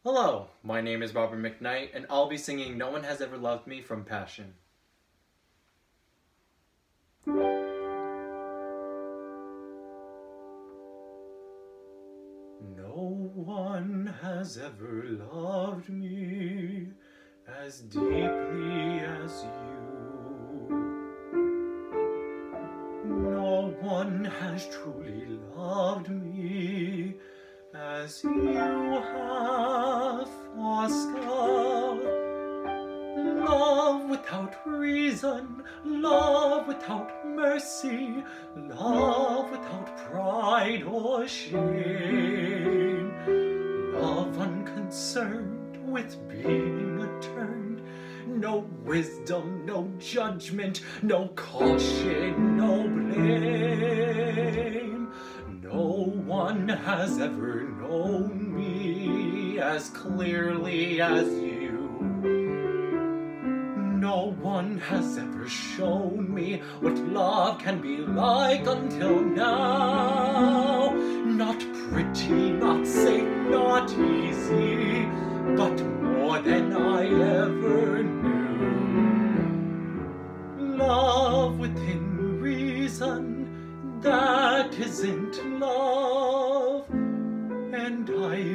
Hello, my name is Robert McKnight, and I'll be singing No One Has Ever Loved Me from Passion. No one has ever loved me as deeply as you. No one has truly loved me as you have, Oscar. Love without reason, love without mercy, love without pride or shame, love unconcerned with being returned, no wisdom, no judgment, no caution, no blame. No one has ever known me as clearly as you. No one has ever shown me what love can be like until now. Not pretty, not safe, not easy, but more than I ever knew. Love within reason, that isn't love, and I